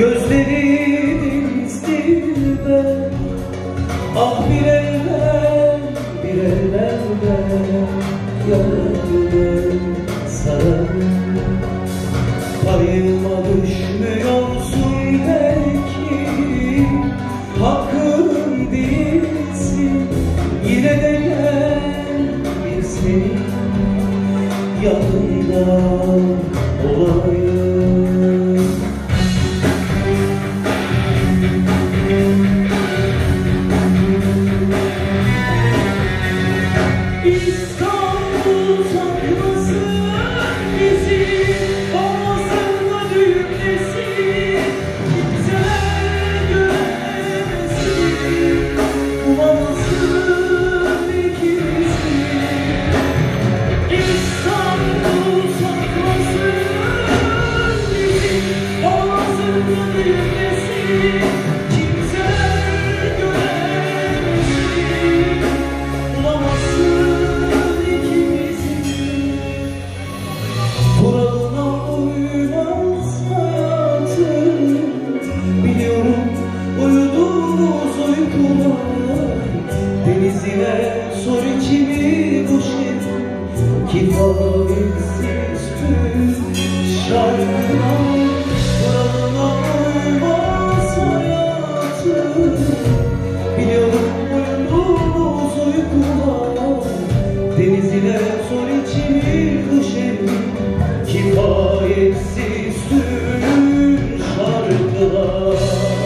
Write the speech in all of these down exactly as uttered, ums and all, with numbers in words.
Gözleriniz dilber, ah bir eller, bir ellerden yanarım sararım. Payıma düşmüyorsun belki, hakkım değilsin. Yine de gel bir senin yanında olayım. İstanbul saklasın bizi, olmasın da düğümlesin. Kimseler göremesin, bulamasın ikimizi. İstanbul saklasın bizi, olmasın da düğümlesin. Kimseler göremesin, bulamasın. Denizine sor içimi bu şehir, kifayetsiz tüm şarkılar. Kuralına uymaz hayatım, biliyorum uyumuz uykular. Denizine sor içimi bu şehir, kifayetsiz tüm şarkılar.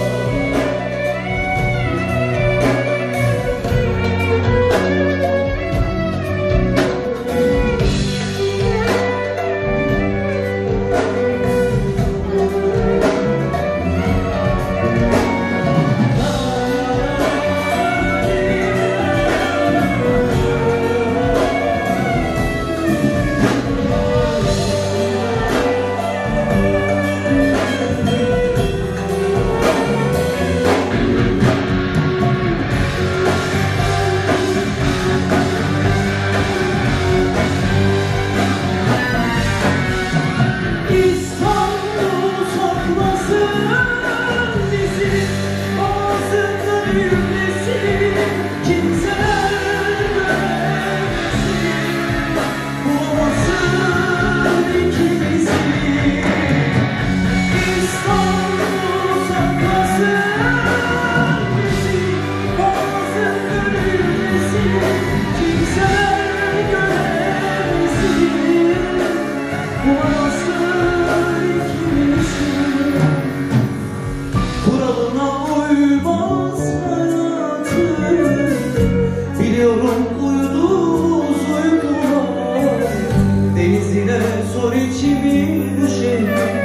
Biliyorum uyuduz uykular. Denizine sor içimi bu şehir,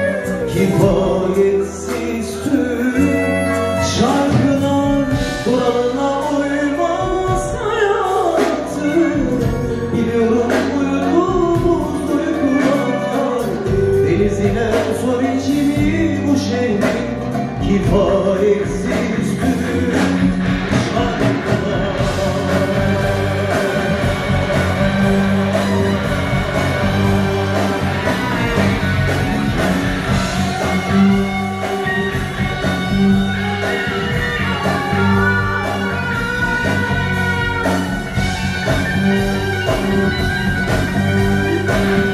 kifayetsiz tüm şarkılar. Kuralına uymaz hayatım, biliyorum uyuduz uykular. Denizine sor içimi bu şehir, kifayetsiz tüm şarkılar. Thank you.